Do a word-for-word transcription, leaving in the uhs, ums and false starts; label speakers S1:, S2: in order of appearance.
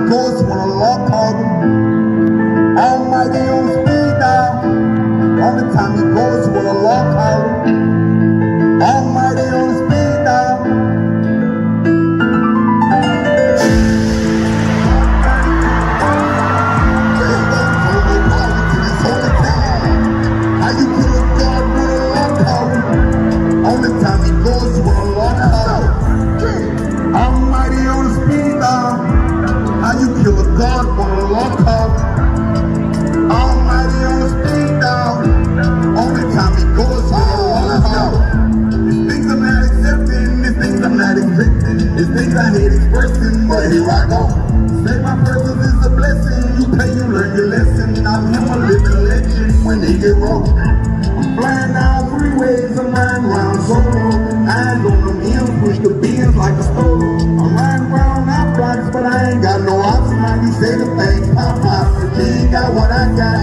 S1: he goes when a law calls him. Almighty on speed dial. Only time he goes when a law calls him. Almighty on speed dial. How you kill a God when a law calls him? Only time he goes when a law calls him. Almighty on speed dial. How you kill a God when a law calls him? Almighty on the speed dial. Only time he goes when a law calls him. These things I'm not accepting, these things I'm not expecting, these things I hate expressing, but here I go. Say my presence is a blessing, you pay, you learn your lesson. I'm him, a living legend when they get rolled. I'm flying down freeways, I'm riding around solo. Eyes on them hills, push the beans like a stove. I'm riding around our blocks, but I ain't got no option. Now you say the things pop, pop, but you ain't got what I got.